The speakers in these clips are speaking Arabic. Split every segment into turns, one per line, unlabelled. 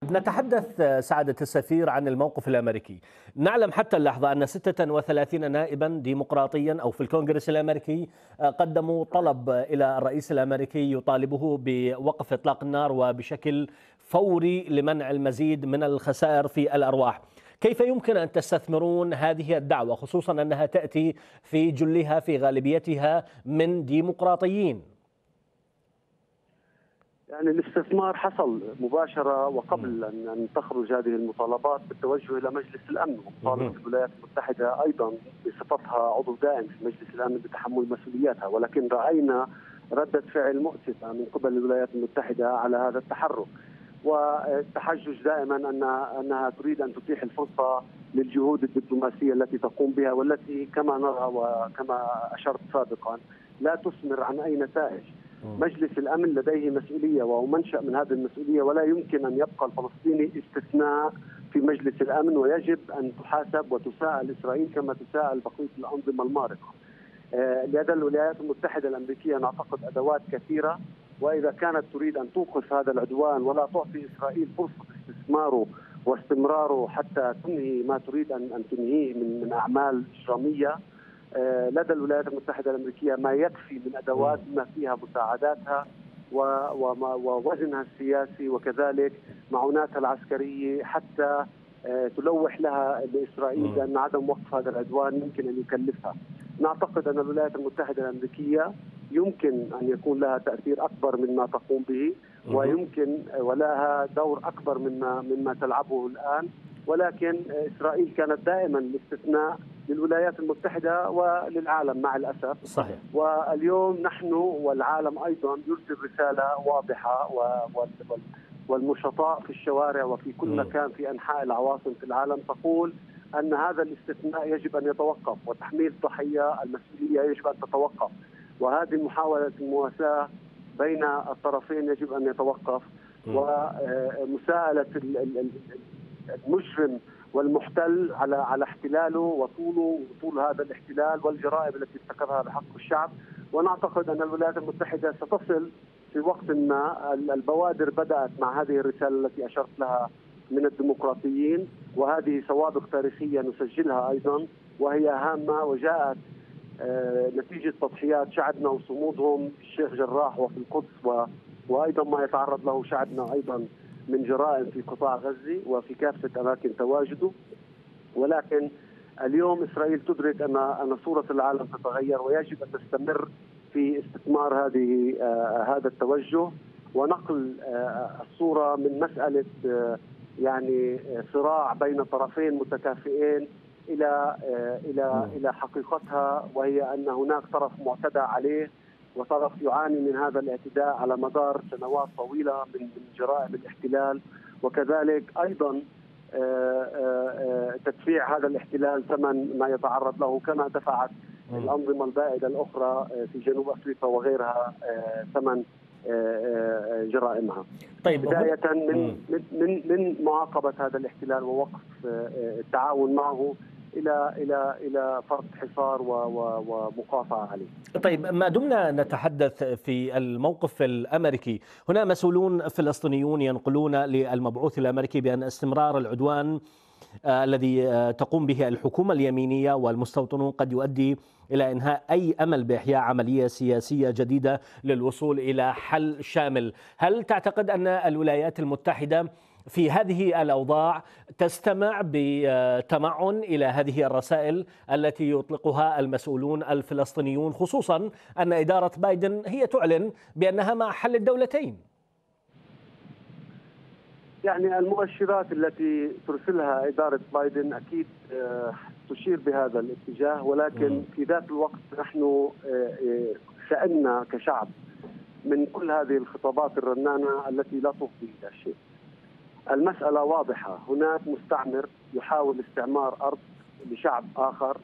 نتحدث سعادة السفير عن الموقف الأمريكي. نعلم حتى اللحظة أن 36 نائبا ديمقراطيا أو في الكونغرس الأمريكي قدموا طلب إلى الرئيس الأمريكي يطالبه بوقف إطلاق النار وبشكل فوري لمنع المزيد من الخسائر في الأرواح. كيف يمكن أن تستثمرون هذه الدعوة، خصوصا أنها تأتي في جلها في غالبيتها من ديمقراطيين؟
يعني الاستثمار حصل مباشرة وقبل أن تخرج هذه المطالبات بالتوجه إلى مجلس الأمن، وطالبت الولايات المتحدة أيضا بصفتها عضو دائم في مجلس الأمن بتحمل مسؤولياتها، ولكن رأينا ردة فعل مؤسفة من قبل الولايات المتحدة على هذا التحرك، والتحجج دائما أنها تريد أن تتيح الفرصة للجهود الدبلوماسية التي تقوم بها، والتي كما نرى وكما أشرت سابقا لا تثمر عن أي نتائج. مجلس الأمن لديه مسؤولية وهو منشأ من هذه المسؤولية، ولا يمكن أن يبقى الفلسطيني استثناء في مجلس الأمن، ويجب أن تحاسب وتساءل إسرائيل كما تساءل بقية الأنظمة المارقة. لدى الولايات المتحدة الأمريكية نعتقد أدوات كثيرة، وإذا كانت تريد أن توقف هذا العدوان ولا تعطي إسرائيل فرصة استثماره واستمراره حتى تنهي ما تريد أن تنهيه من أعمال إجرامية، لدى الولايات المتحدة الأمريكية ما يكفي من أدوات بما فيها مساعداتها ووزنها السياسي وكذلك معوناتها العسكرية، حتى تلوح لها لإسرائيل بأن عدم وقف هذا العدوان يمكن أن يكلفها. نعتقد أن الولايات المتحدة الأمريكية يمكن أن يكون لها تأثير أكبر مما تقوم به، ويمكن ولها دور أكبر مما تلعبه الآن، ولكن إسرائيل كانت دائما الاستثناء للولايات المتحدة وللعالم مع الأسف.
صحيح.
واليوم نحن والعالم أيضا يرسل رسالة واضحة، والنشطاء في الشوارع وفي كل مكان في أنحاء العواصم في العالم تقول أن هذا الاستثناء يجب أن يتوقف، وتحميل الضحية المسؤولية يجب أن تتوقف، وهذه محاولة المواساة بين الطرفين يجب أن يتوقف، ومساءلة المجرم والمحتل على احتلاله وطول هذا الاحتلال والجرائم التي ارتكبها بحق الشعب. ونعتقد أن الولايات المتحدة ستصل في وقت ما. البوادر بدأت مع هذه الرسالة التي أشرت لها من الديمقراطيين، وهذه سوابق تاريخية نسجلها أيضا وهي هامة، وجاءت نتيجة تضحيات شعبنا وصمودهم في الشيخ جراح وفي القدس، وأيضا ما يتعرض له شعبنا أيضا من جرائم في قطاع غزة وفي كافة أماكن تواجده. ولكن اليوم إسرائيل تدرك أن صورة العالم تتغير، ويجب أن تستمر في استثمار هذا التوجه ونقل الصورة من مسألة يعني صراع بين طرفين متكافئين إلى حقيقتها، وهي أن هناك طرف معتدى عليه وطرف يعاني من هذا الاعتداء على مدار سنوات طويلة من جرائم الاحتلال، وكذلك أيضا تدفيع هذا الاحتلال ثمن ما يتعرض له، كما دفعت الأنظمة البائدة الأخرى في جنوب أفريقيا وغيرها ثمن جرائمها.
طيب،
بداية من معاقبة هذا الاحتلال ووقف التعاون معه إلى فرض حصار ومقاطعة عليه.
طيب، ما دمنا نتحدث في الموقف الأمريكي، هنا مسؤولون فلسطينيون ينقلون للمبعوث الأمريكي بأن استمرار العدوان الذي تقوم به الحكومة اليمينية والمستوطنون قد يؤدي إلى إنهاء أي أمل بإحياء عملية سياسية جديدة للوصول إلى حل شامل. هل تعتقد أن الولايات المتحدة في هذه الأوضاع تستمع بتمعن إلى هذه الرسائل التي يطلقها المسؤولون الفلسطينيون، خصوصا أن إدارة بايدن هي تعلن بأنها مع حل الدولتين؟
يعني المؤشرات التي ترسلها إدارة بايدن أكيد تشير بهذا الاتجاه، ولكن في ذات الوقت نحن سألنا كشعب من كل هذه الخطابات الرنانة التي لا تفضي إلى شيء. المسألة واضحة، هناك مستعمر يحاول استعمار أرض لشعب آخر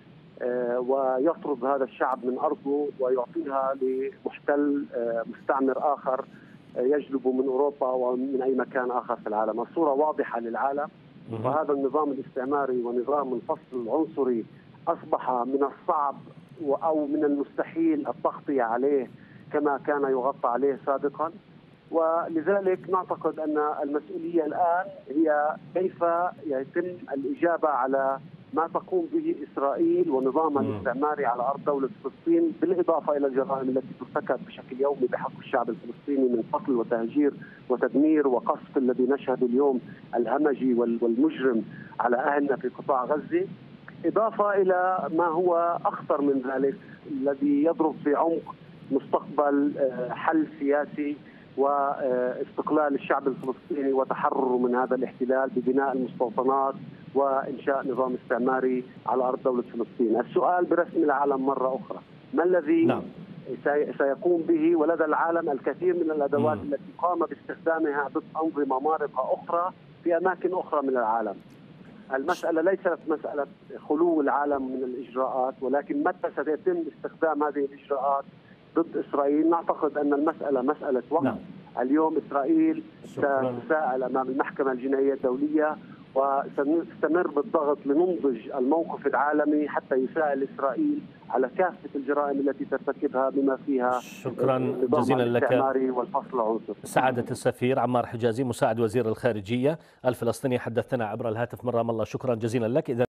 ويطرد هذا الشعب من أرضه ويعطيها لمحتل مستعمر آخر يجلب من أوروبا ومن أي مكان آخر في العالم. الصورة واضحة للعالم، وهذا النظام الاستعماري ونظام الفصل العنصري أصبح من الصعب أو من المستحيل التغطية عليه كما كان يغطى عليه سابقا. ولذلك نعتقد أن المسؤولية الآن هي كيف يتم الإجابة على ما تقوم به إسرائيل ونظامها الاستعماري على أرض دولة فلسطين، بالإضافة إلى الجرائم التي ترتكب بشكل يومي بحق الشعب الفلسطيني من قتل وتهجير وتدمير وقصف الذي نشهد اليوم الهمجي والمجرم على أهلنا في قطاع غزة، إضافة إلى ما هو أخطر من ذلك الذي يضرب في عمق مستقبل حل سياسي واستقلال الشعب الفلسطيني وتحرره من هذا الاحتلال ببناء المستوطنات وإنشاء نظام استعماري على أرض دولة فلسطين. السؤال برسم العالم مرة أخرى، ما الذي سيقوم به؟ ولدى العالم الكثير من الأدوات التي قام باستخدامها ضد أنظمة مارقة أخرى في أماكن أخرى من العالم. المسألة ليست مسألة خلو العالم من الإجراءات، ولكن متى سيتم استخدام هذه الإجراءات ضد إسرائيل؟ نعتقد أن المسألة مسألة وقت. اليوم إسرائيل ستساءل أمام المحكمة الجنائية الدولية، وسنستمر بالضغط لننضج الموقف العالمي حتى يساءل إسرائيل على كافة الجرائم التي ترتكبها بما فيها
شكرا جزيلا لك
والفصل العنصري.
سعادة السفير عمار حجازي مساعد وزير الخارجية الفلسطيني حدثنا عبر الهاتف من رام الله. شكرا جزيلا لك.